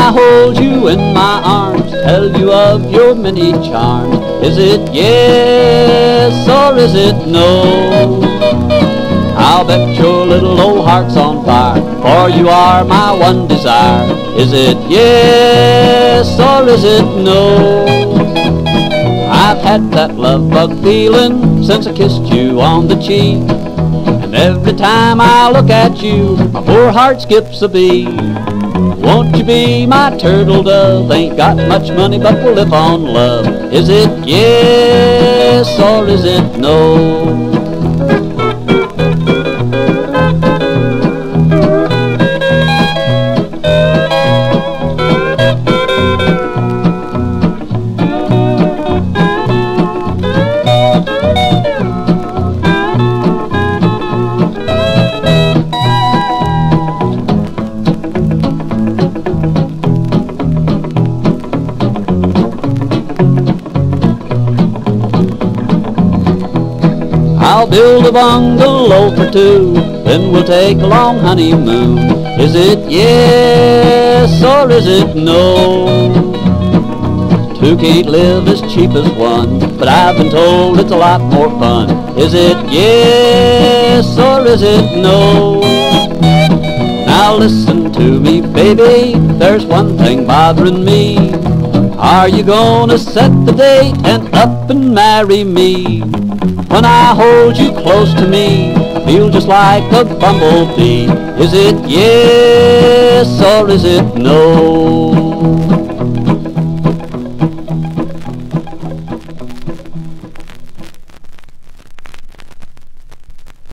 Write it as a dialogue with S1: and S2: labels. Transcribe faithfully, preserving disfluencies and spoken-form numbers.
S1: I hold you in my arms, tell you of your many charms, is it yes or is it no? I'll bet your little old heart's on fire, for you are my one desire, is it yes or is it no? I've had that love bug feeling since I kissed you on the cheek, and every time I look at you, my poor heart skips a beat. Won't you be my turtle dove? Ain't got much money, but we'll live on love. Is it yes or is it no? I'll build a bungalow for two, then we'll take a long honeymoon. Is it yes or is it no? Two can't live as cheap as one, but I've been told it's a lot more fun. Is it yes or is it no? Now listen to me, baby, there's one thing bothering me. Are you gonna set the date and up and marry me? When I hold you close to me, I feel just like a bumblebee. Is it yes or is it no?